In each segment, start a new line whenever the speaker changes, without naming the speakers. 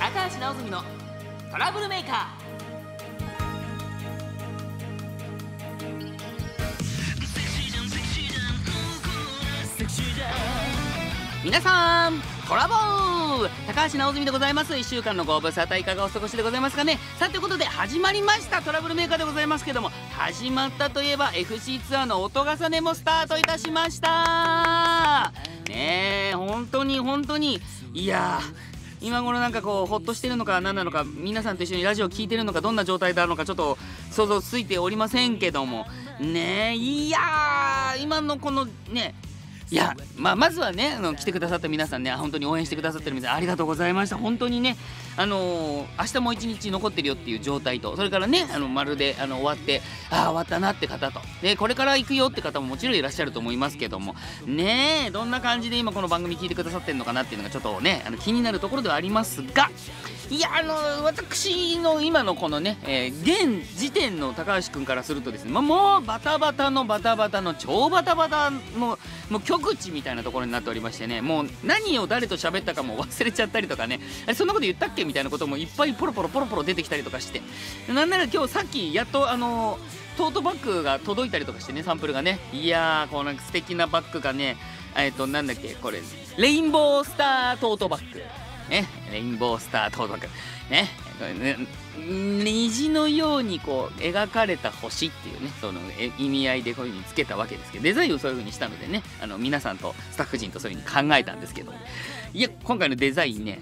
高橋直澄のトラブルメーカー。皆さんコラボー、高橋直澄でございます。1週間のご無沙汰いかがお過ごしでございますかね。さあということで始まりましたトラブルメーカーでございますけども、始まったといえば FC ツアーの音重ねもスタートいたしましたね。本当にいやー、今頃なんかこうホッとしてるのか何なのか、皆さんと一緒にラジオ聞いてるのかどんな状態なのかちょっと想像ついておりませんけどもね。いやー、今のこのね、いや、まずはね、来てくださった皆さんね、本当に応援してくださってる皆さんありがとうございました。本当にね、明日も一日残ってるよっていう状態と、それからね、まるで終わって終わったなって方と、でこれから行くよって方ももちろんいらっしゃると思いますけどもね、どんな感じで今この番組聞いてくださってるのかなっていうのがちょっとね気になるところではありますが、いや私の今のこのね、現時点の高橋くんからするとですね、もうバタバタの超バタバタのもう極地みたいなところになっておりましてね、もう何を誰と喋ったかも忘れちゃったりとかね、そんなこと言ったっけみたいなこともいっぱいポロポロ出てきたりとかして、なんなら今日さっきやっとトートバッグが届いたりとかしてね、サンプルがね、いやー、こうなんか素敵なバッグがね、なんだっけこれ、レインボースタートートバッグね、レインボースタートートバッグね、虹のようにこう描かれた星っていうね、その意味合いでこういう風につけたわけですけど、デザインをそういう風にしたのでね、皆さんとスタッフ陣とそういう風に考えたんですけど、いや今回のデザインね、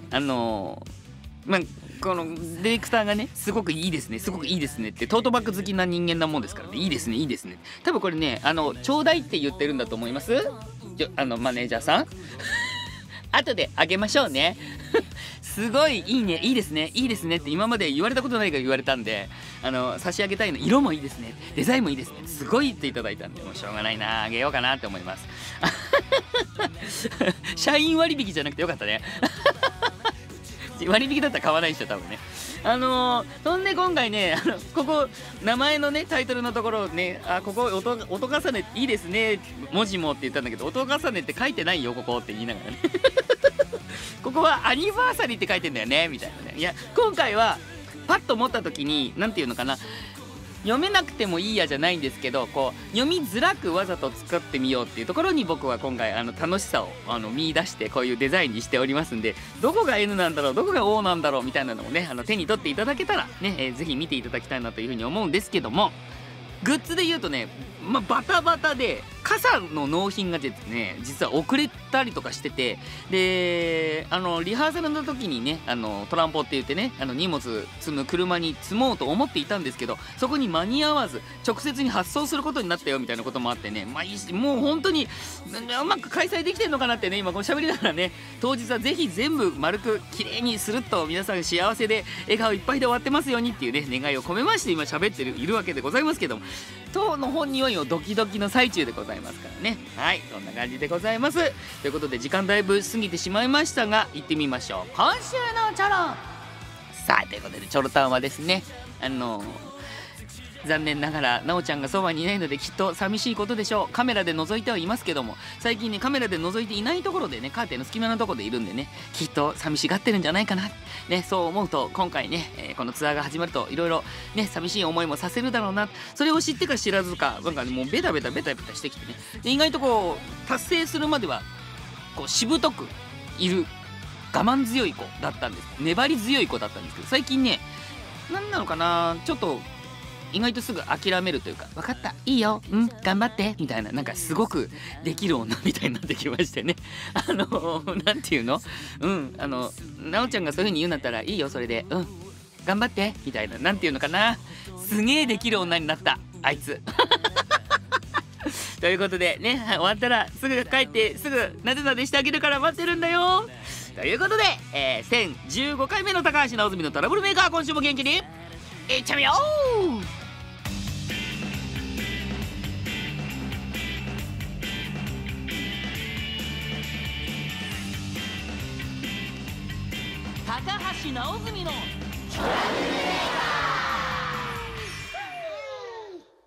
このディレクターがね、すごくいいですねってトートバッグ好きな人間なもんですからね、いいですね多分これね、ちょうだいって言ってるんだと思います。マネージャーさん後であげましょうねすごいいいね、いいですねって今まで言われたことないから言われたんで、差し上げたいの。色もいいですね、デザインもいいですね、すごい言っていただいたんで、もうしょうがないな、あげようかなって思います社員割引じゃなくてよかったね割引だったら買わないでしょ多分ね。そんで今回ね、ここ名前のねタイトルのところをね、ここ音重ねいいですね文字もって言ったんだけど、音重ねって書いてないよここって言いながらねここはアニバーサリーって書いてんだよねみたいなね。いや今回はパッと持った時に何て言うのかな、読めなくてもいいやじゃないんですけど、こう読みづらくわざと作ってみようっていうところに僕は今回楽しさを見出してこういうデザインにしておりますんで、どこが N なんだろうどこが O なんだろうみたいなのをね手に取っていただけたらね、ぜひ見ていただきたいなというふうに思うんですけども、グッズで言うとね、バタバタで傘の納品がですね実は遅れたりとかしてて、でリハーサルの時にねトランポって言ってね荷物積む車に積もうと思っていたんですけど、そこに間に合わず直接に発送することになったよみたいなこともあってね、もう本当にうまく開催できてるのかなってね、今この喋りながらね、当日はぜひ全部丸く綺麗にするっと皆さん幸せで笑顔いっぱいで終わってますようにっていうね願いを込めまして今喋っているわけでございますけども、当の本人は今ドキドキの最中でございますからね。はい、そんな感じでございます。ということで時間だいぶ過ぎてしまいましたが、行ってみましょう。今週のチョロ。さあということでチョロタンはですね、残念ながらなおちゃんがそばにいないのできっと寂しいことでしょう。カメラで覗いてはいますけども、最近ねカメラで覗いていないところでね、カーテンの隙間のところでいるんでね、きっと寂しがってるんじゃないかなね、そう思うと今回ね、このツアーが始まるといろいろね寂しい思いもさせるだろうな、それを知ってか知らずかなんか、ね、もうベタベタしてきてね、で意外とこう達成するまではこうしぶとくいる我慢強い子だったんです、粘り強い子だったんですけど、最近ね何なのかな、ちょっと意外とすぐ諦めるというか、分かったいいよ頑張ってみたいな、なんかすごくできる女みたいになってきましてねなんていうの、なおちゃんがそういう風に言うんだったらいいよそれで頑張ってみたいな、なんていうのかな、すげえできる女になったあいつということでね、終わったらすぐ帰ってすぐなでなでしてあげるから待ってるんだよということで、1015回目の高橋直澄のトラブルメーカー、今週も元気にいっちゃうよー。高橋直澄のトラブルメーカー。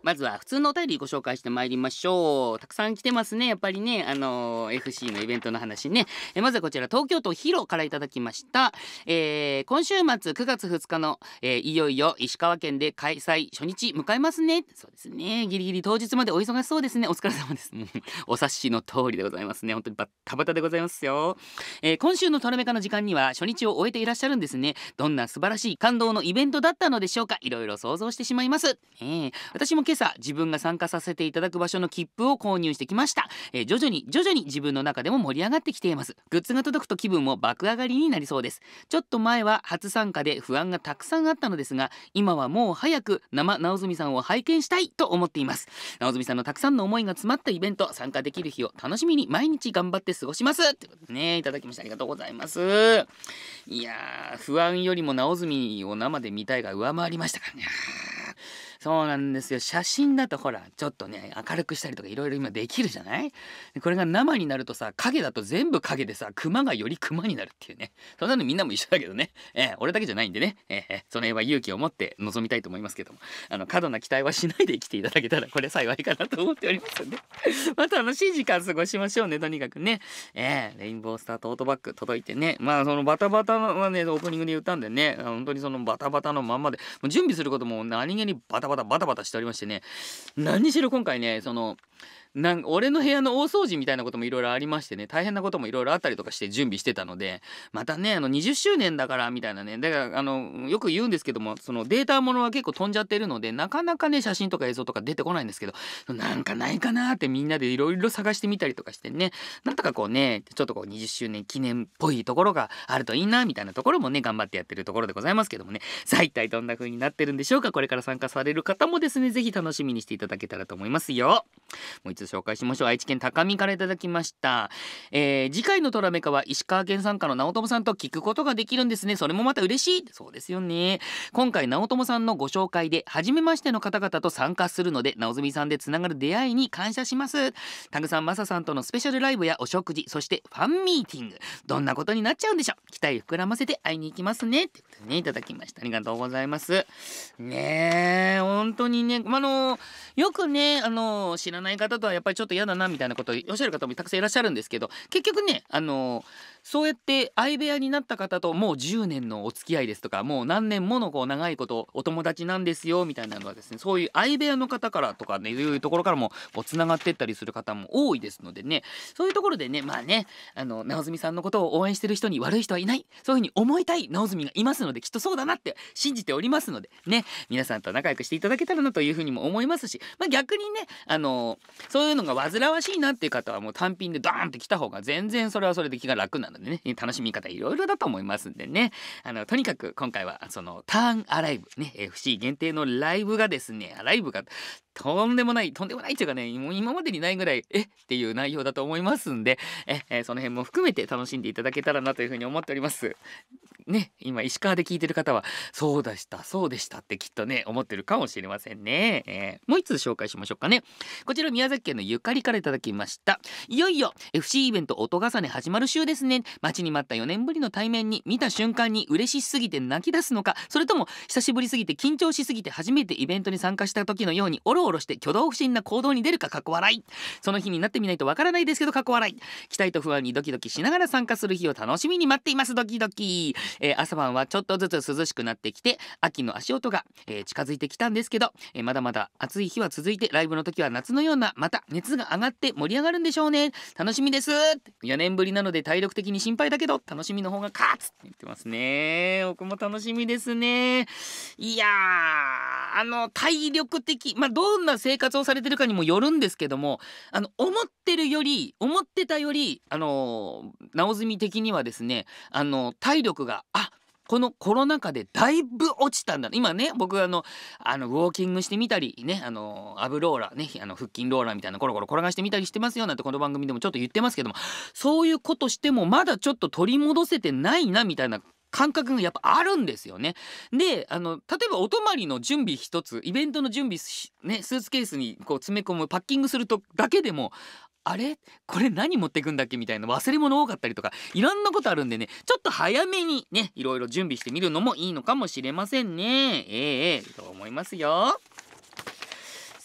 まずは普通のお便りご紹介してまいりましょう。たくさん来てますね、やっぱりね。FC のイベントの話ね。まずはこちら、東京都ヒロからいただきました。今週末9月2日の、いよいよ石川県で開催初日迎えますね。そうですね。ギリギリ当日までお忙しそうですね。お疲れ様です。お察しの通りでございますね。本当にバッタバタでございますよ。今週のトラメカの時間には初日を終えていらっしゃるんですね。どんな素晴らしい感動のイベントだったのでしょうか。いろいろ想像してしまいます。私も今朝自分が参加させていただく場所の切符を購入してきました。徐々に自分の中でも盛り上がってきています。グッズが届くと気分も爆上がりになりそうです。ちょっと前は初参加で不安がたくさんあったのですが、今はもう早く生直澄さんを拝見したいと思っています。直澄さんのたくさんの思いが詰まったイベント、参加できる日を楽しみに毎日頑張って過ごしますということでね、いただきました。ありがとうございます。いやー、不安よりも直澄を生で見たいが上回りましたからね。そうなんですよ。写真だとほらちょっとね明るくしたりとかいろいろ今できるじゃない。これが生になるとさ、影だと全部影でさ、クマがよりクマになるっていうね。そんなのみんなも一緒だけどね。俺だけじゃないんでね。その辺は勇気を持って臨みたいと思いますけども、過度な期待はしないで来ていただけたらこれ幸いかなと思っておりますのでまあ楽しい時間過ごしましょうね。とにかくね。レインボースタートートバッグ届いてね、まあそのバタバタはねオープニングで言ったんでね、本当にそのバタバタのまんまでもう準備することも何気にバタバタしておりましてね、何にしろ今回ね、俺の部屋の大掃除みたいなこともいろいろありましてね、大変なこともいろいろあったりとかして準備してたので、またね20周年だからみたいなね、だからよく言うんですけども、そのデータものは結構飛んじゃってるのでなかなかね写真とか映像とか出てこないんですけど、なんかないかなってみんなでいろいろ探してみたりとかしてね、なんとかこうねちょっとこう20周年記念っぽいところがあるといいなみたいなところもね頑張ってやってるところでございますけどもね、さあ一体どんな風になってるんでしょうか。これから参加される方もですねぜひ楽しみにしていただけたらと思いますよ。もう一つ紹介しましょう。愛知県高見からいただきました。次回のトラメカは石川県参加の直友さんと聞くことができるんですね。それもまた嬉しい。そうですよね。今回直友さんのご紹介で初めましての方々と参加するので、直澄さんでつながる出会いに感謝します。タグさんマサさんとのスペシャルライブやお食事、そしてファンミーティング、どんなことになっちゃうんでしょう。期待膨らませて会いに行きますねってことでねいただきました。ありがとうございますね。本当にね、よくね知らない方とはやっぱりちょっと嫌だなみたいなことをおっしゃる方もたくさんいらっしゃるんですけど、結局ねそうやって相部屋になった方ともう10年のお付き合いですとか、もう何年ものこう長いことお友達なんですよみたいなのはですね、そういう相部屋の方からとかねいうところからもこうつながってったりする方も多いですのでね、そういうところでねまあね直澄さんのことを応援してる人に悪い人はいない、そういう風に思いたい直澄がいますので、きっとそうだなって信じておりますのでね、皆さんと仲良くしていただけたらなという風にも思いますし、逆にねそういうのが煩わしいなっていう方はもう単品でドーンって来た方が全然それはそれで気が楽なのでね、楽しみ方いろいろだと思いますんでね、とにかく今回はそのターンアライブね FC 限定のライブがですね、ライブがとんでもないっていうかね、もう今までにないぐらいっていう内容だと思いますんで、その辺も含めて楽しんでいただけたらなというふうに思っておりますね。今石川で聞いてる方はそうでしたってきっとね思ってるかもしれませんね。もう一つ紹介しましょうかね。こちら宮崎県のゆかりからいただきました。いよいよ FC イベント音重ね始まる週ですね。待ちに待った4年ぶりの対面に見た瞬間に嬉しすぎて泣き出すのか、それとも久しぶりすぎて緊張しすぎて初めてイベントに参加した時のようにオロオロして挙動不審な行動に出るか、かっこ笑い。その日になってみないとわからないですけどかっこ笑い。期待と不安にドキドキしながら参加する日を楽しみに待っています。ドキドキ。朝晩はちょっとずつ涼しくなってきて秋の足音が、近づいてきたんですけど、まだまだ暑い日は続いて、ライブの時は夏のようなまた熱が上がって盛り上がるんでしょうね。楽しみです。4年ぶりなので体力的に心配だけど楽しみの方が勝つって言ってますね。僕も楽しみですね。いやー体力的、どんな生活をされてるかにもよるんですけども、思ってたより直澄的にはですね体力がこのコロナ禍でだいぶ落ちたんだ。今ね僕ウォーキングしてみたりねアブローラーね腹筋ローラーみたいなコロコロ転がしてみたりしてますよなんてこの番組でもちょっと言ってますけども、そういうことしてもまだちょっと取り戻せてないなみたいな感覚がやっぱあるんですよね。で例えばお泊まりの準備一つ、イベントの準備ねスーツケースにこう詰め込むパッキングするとだけでもあれこれ何持ってくんだっけみたいな忘れ物多かったりとかいろんなことあるんでね、ちょっと早めにねいろいろ準備してみるのもいいのかもしれませんね。と思いますよ。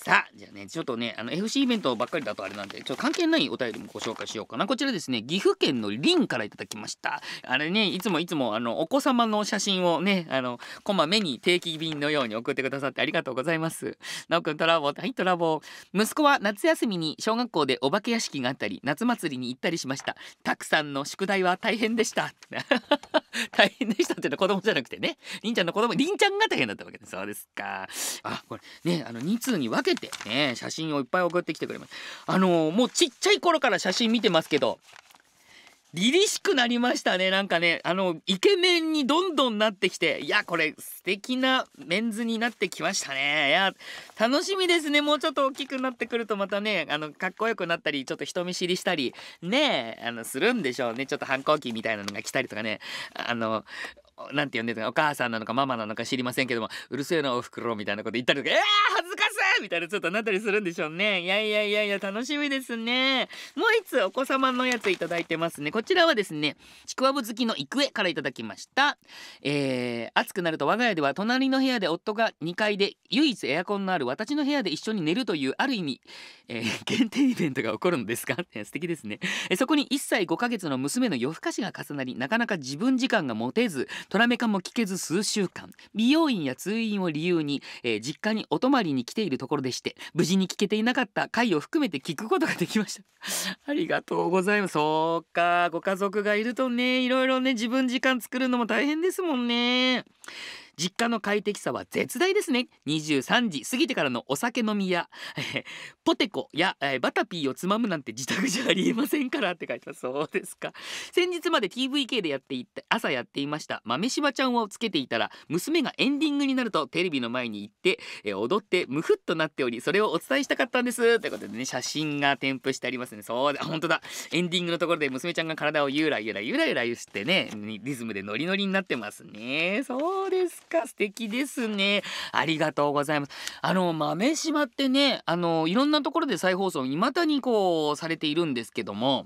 さあじゃあねちょっとねFC イベントばっかりだとあれなんでちょっと関係ないお便りもご紹介しようかな。こちらですね、岐阜県のりんからいただきました。あれねいつもお子様の写真をねこまめに定期便のように送ってくださってありがとうございます。なおくんトラボはいトラボ。息子は夏休みに小学校でお化け屋敷があったり夏祭りに行ったりしました。たくさんの宿題は大変でした大変でしたっていうのは子供じゃなくてね、りんちゃんの子供りんちゃんが大変だったわけです。そうですか。あこれね2通に分けてね写真をいっぱい送ってきてくれます。もうちっちゃい頃から写真見てますけど凛々しくなりましたね。なんかねイケメンにどんどんなってきて、いやこれ素敵なメンズになってきましたね。いや楽しみですね。もうちょっと大きくなってくるとまたねかっこよくなったりちょっと人見知りしたりねするんでしょうね。ちょっと反抗期みたいなのが来たりとかねなんて呼んでるのかお母さんなのかママなのか知りませんけども、うるせえなおふくろみたいなこと言ったりとか恥ずかしいみたいなちょっとなったりするんでしょうね。いや楽しみですね。もう一つお子様のやついただいてますね。こちらはですねちくわぶ好きのいくえからいただきました。暑くなると我が家では隣の部屋で夫が2階で唯一エアコンのある私の部屋で一緒に寝るというある意味、限定イベントが起こるのですか素敵ですね。そこに1歳5ヶ月の娘の夜更かしが重なりなかなか自分時間が持てずトラメカも聞けず数週間美容院や通院を理由に、実家にお泊まりに来ているところでして無事に聞けていなかった回を含めて聞くことができましたありがとうございます。そうかご家族がいるとねいろいろね自分時間作るのも大変ですもんね。実家の快適さは絶大ですね。23時過ぎてからのお酒飲みやポテコやバタピーをつまむなんて自宅じゃありえませんからって書いてます。そうですか。先日まで TVK で朝やっていました豆柴ちゃんをつけていたら娘がエンディングになるとテレビの前に行って、踊ってムフッとなっておりそれをお伝えしたかったんですということでね写真が添付してありますね。そうだ本当だ。エンディングのところで娘ちゃんが体をゆらゆらしてねリズムでノリノリになってますね。そうですか素敵ですね。ありがとうございます。豆柴ってねいろんなところで再放送未だにこうされているんですけども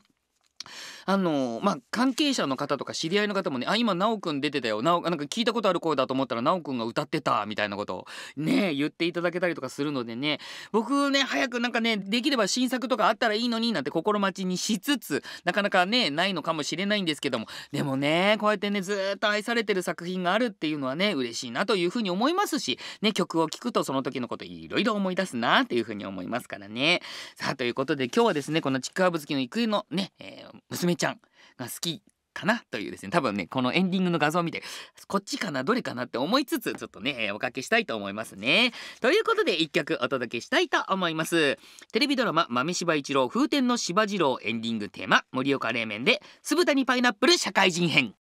関係者の方とか知り合いの方もね今なおくん出てたよなんか聞いたことある声だと思ったらなおくんが歌ってたみたいなことをね言っていただけたりとかするのでね僕ね早くなんかねできれば新作とかあったらいいのになんて心待ちにしつつなかなかねないのかもしれないんですけども、でもねこうやってねずーっと愛されてる作品があるっていうのはね嬉しいなというふうに思いますしね曲を聴くとその時のこといろいろ思い出すなっていうふうに思いますからね。さあということで今日はですねこのちくわぶ好きの郁恵のね、娘ちゃんが好きかなというですね多分ねこのエンディングの画像を見てこっちかなどれかなって思いつつちょっとねおかけしたいと思いますね。ということで一曲お届けしたいと思います。テレビドラマ豆柴一郎風天の柴次郎エンディングテーマ盛岡冷麺で酢豚にパイナップル社会人編。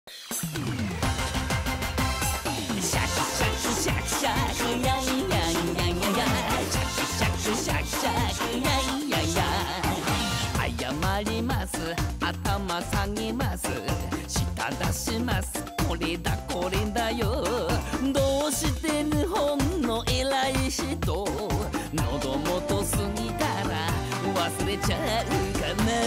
謝ります頭下げます舌出しますこれだよどうして日本の偉い人喉元過ぎたら忘れちゃうかな。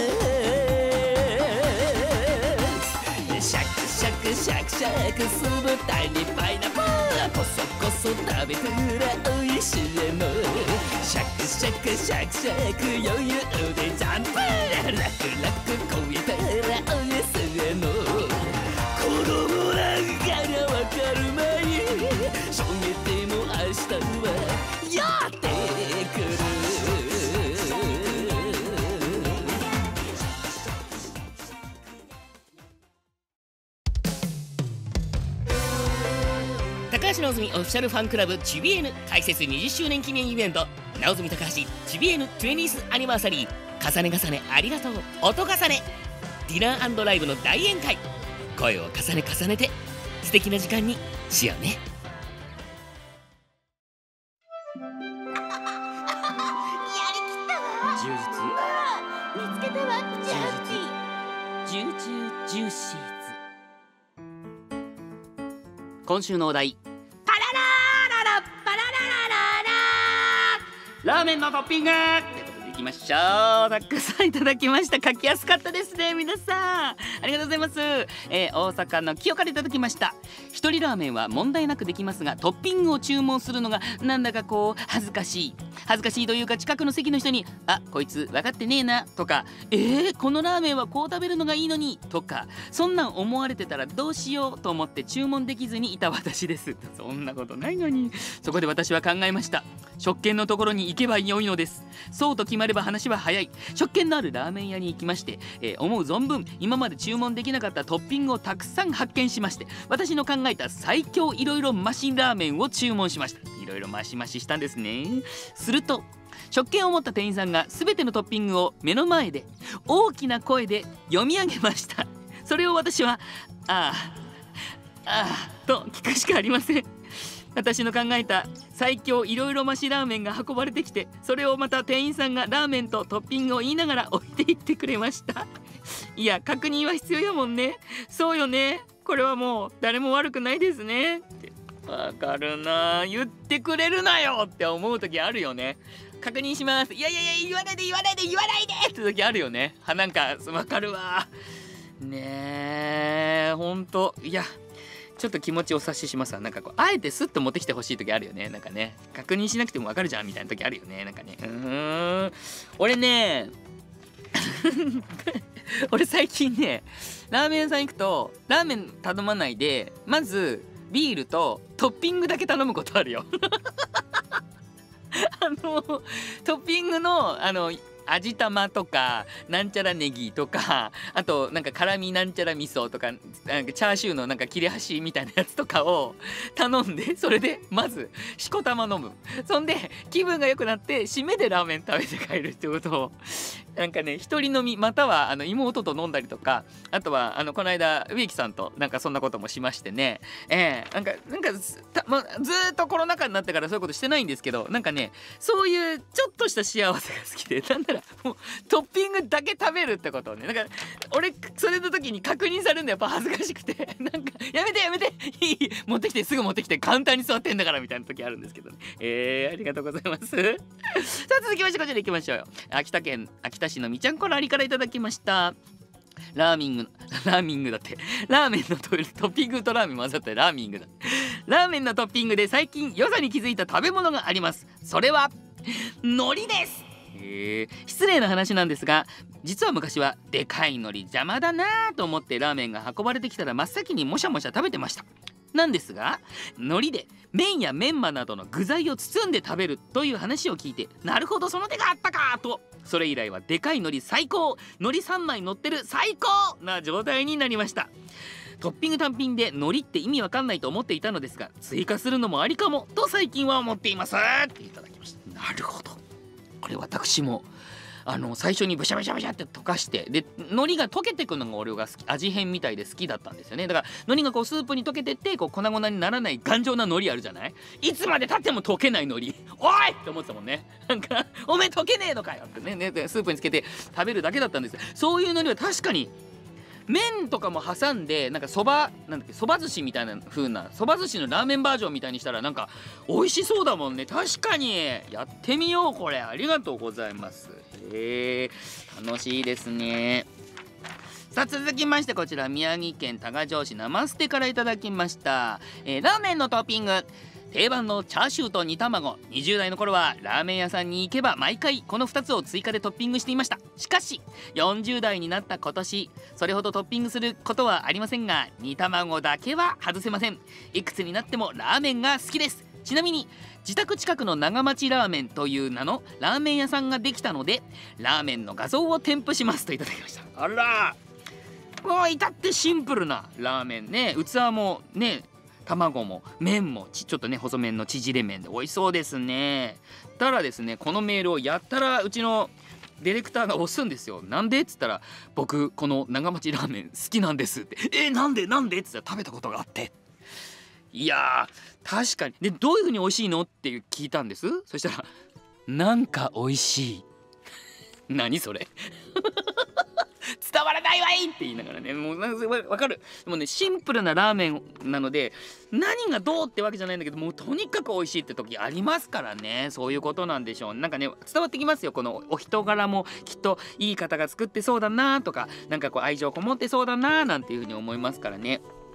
シャクシャクシャクシャク酢豚にパイナップルこそこそ食べたらおいしいの。シャクシャクシャクシャク余裕でジャンプ楽々超えたらおやすみの。子供なんかがわかるまいしょげても明日はやってくる。高橋直澄オフィシャルファンクラブチビエヌ開設20周年記念イベント直澄高橋チビエヌ 20th アニバーサリー重ね重ねありがとう音重ねディナー&ライブの大宴会声を重ね重ねて素敵な時間にしようね。充実見つけたわジュージューシーズ。今週のお題パララララパララララララーメンのトッピングってことでいきましょう。たくさんいただきました。書きやすかったですね皆さんありがとうございます。大阪の清からいただきました。一人ラーメンは問題なくできますがトッピングを注文するのがなんだかこう恥ずかしい。 恥ずかしいというか、近くの席の人に「あ、こいつ分かってねえな」とか「このラーメンはこう食べるのがいいのに」とか、そんなん思われてたらどうしようと思って注文できずにいた私です。そんなことないのに。そこで私は考えました。食券のところに行けば良いのです。そうと決まれば話は早い。食券のあるラーメン屋に行きまして、思う存分今まで注文できなかったトッピングをたくさん発見しまして、私の考えた最強いろいろマシラーメンを注文しました。いろいろマシマシしたんですね。すると食券を持った店員さんが全てのトッピングを目の前で大きな声で読み上げました。それを私は「ああああ」と聞くしかありません。私の考えた最強いろいろマシラーメンが運ばれてきて、それをまた店員さんがラーメンとトッピングを言いながら置いていってくれました。いや、確認は必要やもんね。そうよね、これはもう誰も悪くないですねって。わかるな、言ってくれるなよって思う時あるよね。確認します、いやいやいや、言わないで言わないで言わないでって時あるよね。なんかわかるわねえ、ほんと。いや、ちょっと気持ちお察ししますわ。なんかこうあえてスッと持ってきてほしい時あるよね。なんかね、確認しなくてもわかるじゃんみたいな時あるよね。なんかね、俺ね俺最近ね、ラーメン屋さん行くとラーメン頼まないで、まずビールとトッピングだけ頼むことあるよ。トッピングの味玉とかなんちゃらネギとか、あとなんか辛味なんちゃら味噌とか、なんかチャーシューのなんか切れ端みたいなやつとかを頼んで、それでまずしこたま飲む。そんで気分が良くなって締めでラーメン食べて帰るってことを、なんかね、一人飲みまたは妹と飲んだりとか、あとはこの間植木さんとなんかそんなこともしましてね、なんかずーっとコロナ禍になってからそういうことしてないんですけど、なんかね、そういうちょっとした幸せが好きで、なんならもうトッピングだけ食べるってことをね、なんか俺それの時に確認されるのやっぱ恥ずかしくて、なんかやめてやめて、いい持ってきて、すぐ持ってきて、カウンターに座ってんだからみたいな時あるんですけどね。ありがとうございます。さあ続きましてこちら行きましょうよ。秋田県秋田市のみちゃんこらりからいただきました。ラーメンのトッピングとラーメン混ざってラーミングだ。ラーメンのトッピングで最近良さに気づいた食べ物があります。それは海苔です。失礼な話なんですが、実は昔はでかい海苔邪魔だなと思ってラーメンが運ばれてきたら真っ先にもしゃもしゃ食べてました。なんですが、海苔で麺やメンマなどの具材を包んで食べるという話を聞いて、なるほどその手があったかと、それ以来はでかい海苔最高、海苔3枚乗ってる最高な状態になりました。トッピング単品で海苔って意味わかんないと思っていたのですが、追加するのもありかもと最近は思っていますっていただきました。なるほど、これ私も最初にブシャブシャブシャって溶かして、で海苔が溶けてくのが俺が好き、味変みたいで好きだったんですよね。だから海苔がこうスープに溶けてってこう粉々にならない頑丈な海苔あるじゃない。いつまでたっても溶けない海苔、おいって思ってたもんね。なんかおめえ溶けねえのかよってね、スープにつけて食べるだけだったんです。そういう海苔は確かに麺とかも挟んで、なんかそば寿司みたいな風な、そば寿司のラーメンバージョンみたいにしたらなんか美味しそうだもんね。確かにやってみようこれ。ありがとうございます。楽しいですね。さあ続きましてこちら宮城県多賀城市生捨てからいただきました。ラーメンのトッピング、定番のチャーシューと煮卵。20代の頃はラーメン屋さんに行けば毎回この2つを追加でトッピングしていました。しかし40代になった今年、それほどトッピングすることはありませんが、煮卵だけは外せません。いくつになってもラーメンが好きです。ちなみに自宅近くの長町ラーメンという名のラーメン屋さんができたので、ラーメンの画像を添付しますといただきました。あら、もう至ってシンプルなラーメンね。器もね、卵も麺もちょっとね細麺の縮れ麺で美味しそうですね。たらですね、このメールをやったらうちのディレクターが押すんですよ。なんでっつったら、僕この長町ラーメン好きなんですって。なんでっつったら、食べたことがあって。いやー確かに。でどういう風に美味しいのって聞いたんです。そしたらなんか美味しい何それ伝わらないわいって言いながらね、もうなんかわかる。でもね、シンプルなラーメンなので何がどうってわけじゃないんだけど、もうとにかく美味しいって時ありますからね。そういうことなんでしょう。なんかね伝わってきますよ。このお人柄もきっといい方が作ってそうだなとか、なんかこう愛情こもってそうだななんていう風に思いますからね。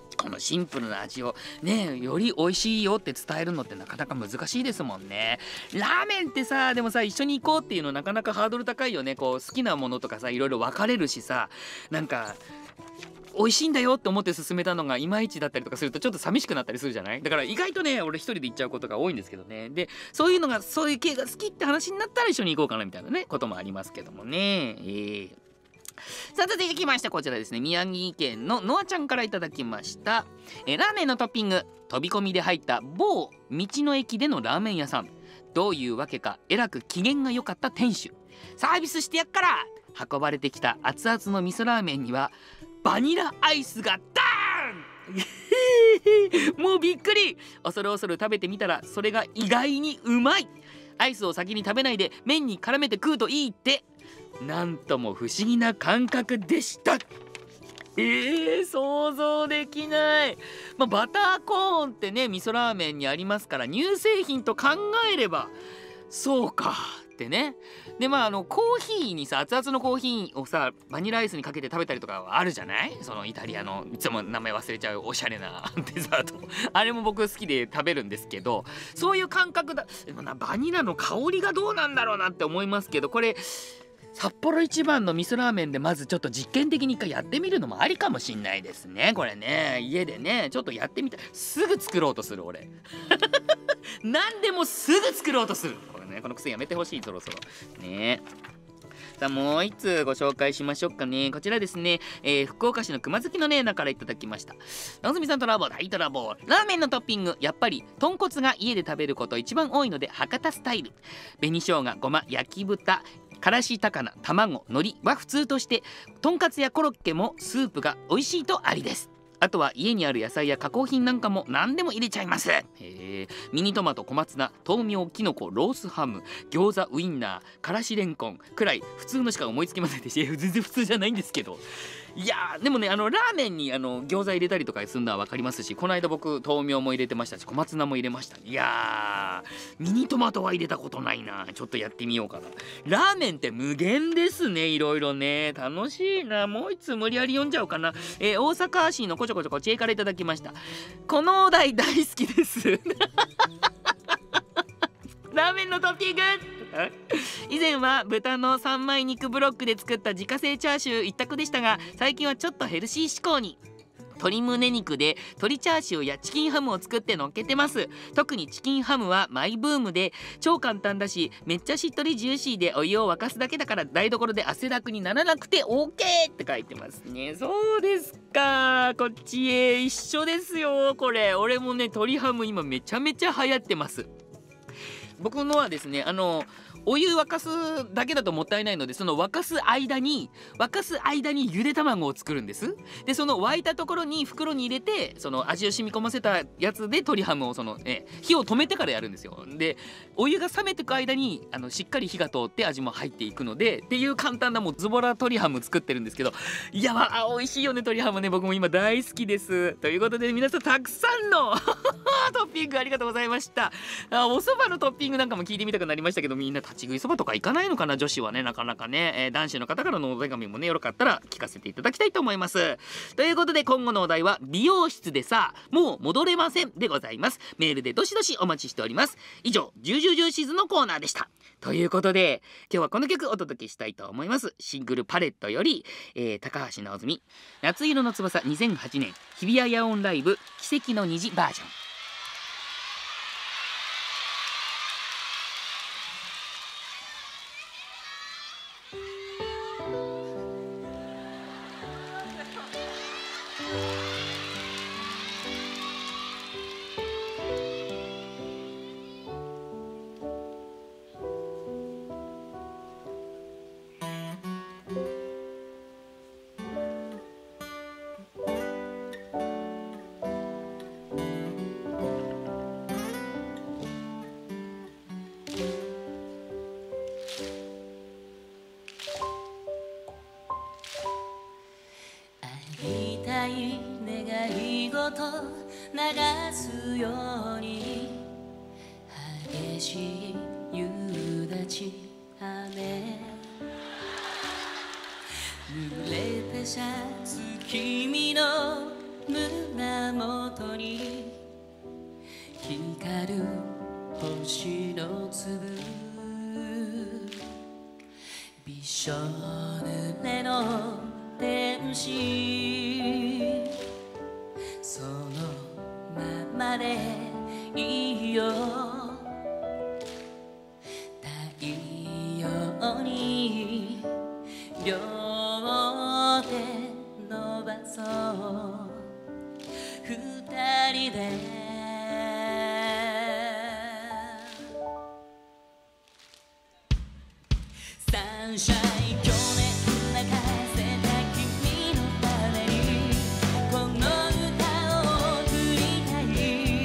このシンプルな味をねより美味しいよって伝えるのってなかなか難しいですもんね。ラーメンってさ、でもさ、一緒に行こうっていうのなかなかハードル高いよね。こう好きなものとかさ、いろいろ分かれるしさ、なんか美味しいんだよって思って勧めたのがいまいちだったりとかするとちょっと寂しくなったりするじゃない。だから意外とね、俺一人で行っちゃうことが多いんですけどね。で、そういうのが、そういう系が好きって話になったら一緒に行こうかなみたいなねこともありますけどもね。さあ続いてきました、こちらですね、宮城県ののあちゃんからいただきました。ラーメンのトッピング、飛び込みで入った某道の駅でのラーメン屋さん。どういうわけかえらく機嫌が良かった店主。サービスしてやっから。運ばれてきた熱々の味噌ラーメンにはバニラアイスがダーンもうびっくり。恐る恐る食べてみたらそれが意外にうまい。アイスを先に食べないで麺に絡めて食うといいって、なんとも不思議な感覚でした。想像できない。バターコーンってね味噌ラーメンにありますから、乳製品と考えればそうかってね。でコーヒーにさ、熱々のコーヒーをさバニラアイスにかけて食べたりとかはあるじゃない。そのイタリアのいつも名前忘れちゃうおしゃれなデザートあれも僕好きで食べるんですけど、そういう感覚だ。でもバニラの香りがどうなんだろうなって思いますけど、これ札幌一番の味噌ラーメンでまずちょっと実験的に一回やってみるのもありかもしんないですね。これね、家でねちょっとやってみたい。すぐ作ろうとする俺何でもすぐ作ろうとする。これね、この癖やめてほしい、そろそろね。さあもう一つご紹介しましょうかね。こちらですね、福岡市の熊好きのねーなからいただきました。なおずみさんとラボ大トラボー。ラーメンのトッピング、やっぱり豚骨が家で食べること一番多いので博多スタイル。紅生姜、ごま、焼き豚、からし高菜、卵、海苔は普通として、とんかつやコロッケもスープが美味しいとありです。あとは家にある野菜や加工品なんかも何でも入れちゃいます。ミニトマト、小松菜、豆苗、きのこ、ロースハム、餃子、ウインナー、からしれんこんくらい普通のしか思いつきませんでした。全然普通じゃないんですけど、いやでもね、ラーメンに餃子入れたりとかするのは分かりますし、この間僕豆苗も入れてましたし小松菜も入れました。いやミニトマトは入れたことないな。ちょっとやってみようかな。ラーメンって無限ですね。いろいろね楽しいな。もう一つ無理やり読んじゃおうかな。大阪市のこちょこちょこちえからいただきました。このお題大好きですラーメンのトッピング以前は豚の三枚肉ブロックで作った自家製チャーシュー一択でしたが、最近はちょっとヘルシー志向に。鶏胸肉で鶏チャーシューやチキンハムを作って乗っけてます。特にチキンハムはマイブームで超簡単だし、めっちゃしっとりジューシーでお湯を沸かすだけだから台所で汗だくにならなくて OK って書いてますね。そうですか、こっちへ一緒ですよ。これ俺もね鶏ハム今めちゃめちゃ流行ってます。僕のはですねお湯沸かすだけだともったいないので、その沸かす間にゆで卵を作るんです。でその沸いたところに袋に入れて、その味を染み込ませたやつで鶏ハムを火を止めてからやるんですよ。でお湯が冷めてく間にしっかり火が通って味も入っていくのでっていう簡単なもうズボラ鶏ハム作ってるんですけど、いや美味しいよね鶏ハムね。僕も今大好きです。ということで皆さんたくさんのトッピングありがとうございました。お蕎麦のトッピングなんかも聞いてみたくなりましたけど、みんな立ち食いそばとか行かないのかな、女子はね。なかなかね、男子の方からのお手紙もねよかったら聞かせていただきたいと思います。ということで今後のお題は美容室でさもう戻れませんでございます。メールでどしどしお待ちしております。以上ジュージュージューシーズのコーナーでした。ということで今日はこの曲お届けしたいと思います。シングルパレットより、高橋直澄夏色の翼2008年日比谷野音ライブ奇跡の虹バージョン。
願い事流すように激しい夕立ち雨濡れたシャツ君の胸光る星の粒びしょ濡れの天使そのままでいいよ太陽に両手伸ばそう二人でサンシャイン去年泣かせた君のためにこの歌を贈りたい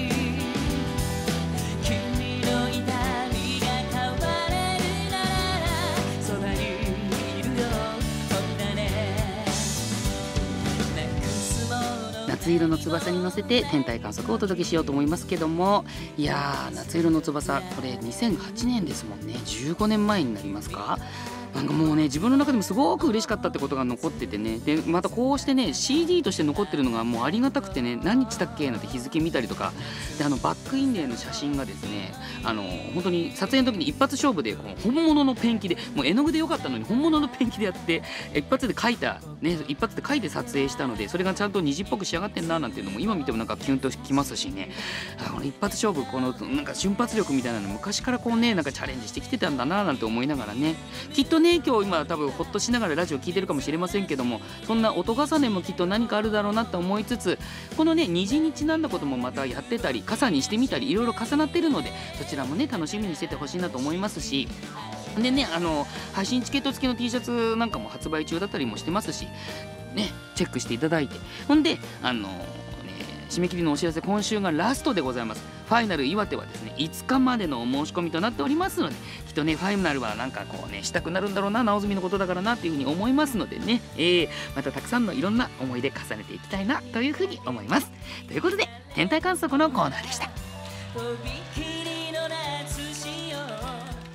君の痛みが変われるならそばにいるよほんだねなくすもの
夏色の翼に乗せて天体観測をお届けしようと思いますけども、いやー、夏色の翼、これ2008年ですもんね。15年前になりますか。なんかもうね、自分の中でもすごく嬉しかったってことが残っててね、でまたこうしてね CD として残ってるのがもうありがたくてね、何日だっけなんて日付見たりとかで、バックインレイの写真がですね、本当に撮影の時に一発勝負でこの本物のペンキで、もう絵の具でよかったのに本物のペンキでやって一発で描いたね、一発で描いて撮影したので、それがちゃんと虹っぽく仕上がってんななんていうのも今見てもなんかキュンときますしね、この一発勝負、このなんか瞬発力みたいなの昔からこうね、なんかチャレンジしてきてたんだななんて思いながらね、きっとね今日今多分ほっとしながらラジオ聞いてるかもしれませんけども、そんな音重ねもきっと何かあるだろうなと思いつつ、このね虹にちなんだこともまたやってたり傘にしてみたりいろいろ重なってるので、そちらもね楽しみにしててほしいなと思いますし、でね配信チケット付きの T シャツなんかも発売中だったりもしてますしね、チェックしていただいて、ほんで締め切りのお知らせ、今週がラストでございます。ファイナル岩手はですね5日までのお申し込みとなっておりますので、きっとねファイナルはなんかこうねしたくなるんだろうな、直澄のことだからなっていうふうに思いますのでね、またたくさんのいろんな思い出重ねていきたいなというふうに思います。ということで天体観測のコーナーでした。
とびきりの夏しよう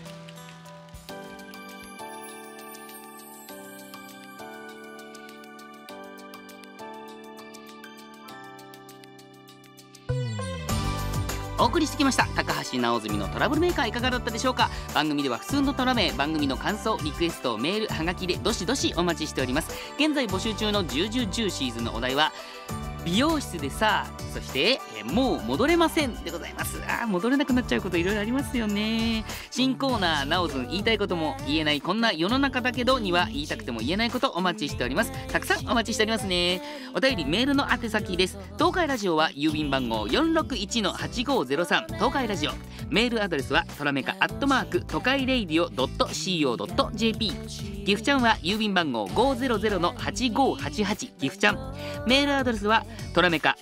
お送りしてきました高橋直澄のトラブルメーカー、いかがだったでしょうか。番組では普通のトラ名、番組の感想、リクエスト、メール、はがきでどしどしお待ちしております。現在募集中の10シーズンのお題は美容室でさ、そしてもう戻れませんでございます。戻れなくなっちゃうこといろいろありますよね。新コーナーなおずん言いたいことも言えないこんな世の中だけどには言いたくても言えないことお待ちしております。たくさんお待ちしておりますね。お便りメールの宛先です。東海ラジオは郵便番号 461-8503 東海ラジオ、メールアドレスはトラメカ@トカイレイディオ .co.jp、 ギフちゃんは郵便番号 500-8588 ギフちゃん、メールアドレスはトラメカ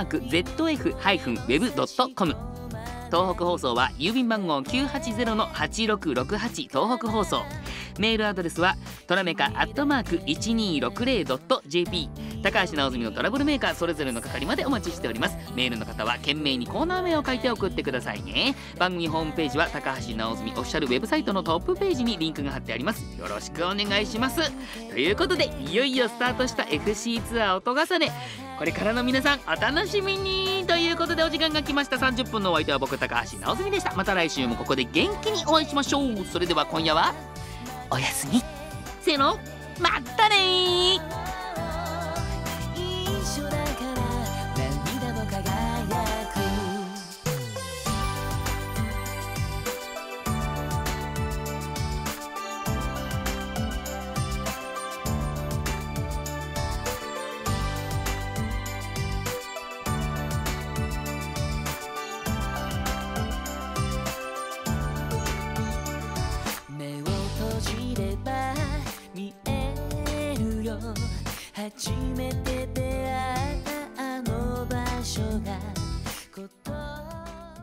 @zf-web.com、 東北放送は郵便番号 980-8668 東北放送、メールアドレスはトラメカ@1260.jp、 高橋直澄のトラブルメーカー、それぞれの係までお待ちしております。メールの方は懸命にコーナー名を書いて送ってくださいね。番組ホームページは高橋直澄オフィシャルウェブサイトのトップページにリンクが貼ってあります。よろしくお願いします。ということでいよいよスタートした FC ツアー音重ね、これからの皆さんお楽しみにということで、お時間が来ました。30分のお相手は僕高橋直澄でした。また来週もここで元気にお会いしましょう。それでは今夜はおやすみ、せーの、まったねー。
一緒だから涙も輝く目を閉じれば見えるよ、初めて出会ったあの場所が言葉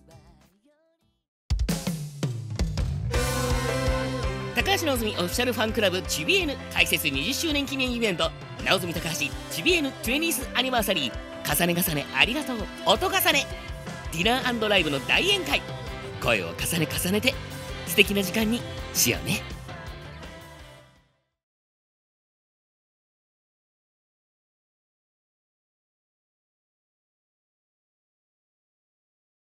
高橋直澄オフィシャルファンクラブチビエヌ開設20周年記念イベント、直澄高橋チビエヌ 20th アニバーサリー、重ね重ねありがとう音重ね、ディナー&ライブの大宴会、声を重ね重ねて素敵な時間にしようね。